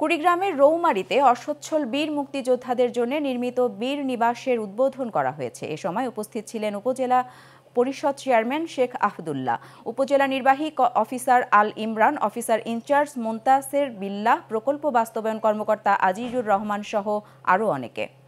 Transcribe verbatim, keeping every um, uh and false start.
কুড়িগ্রামের রৌমারীতে অসচ্ছল বীর মুক্তিযোদ্ধাদের জন্য নির্মিত বীর নিবাসের উদ্বোধন করা হয়েছে। এ সময় উপস্থিত ছিলেন উপজেলা পরিষদ চেয়ারম্যান শেখ আহমদুল্লাহ, উপজেলা নির্বাহী officer Al Imran, officer in charge Montaser Billah, প্রকল্প বাস্তবায়ন কর্মকর্তা আজিজুর রহমান সহ আরও অনেকে।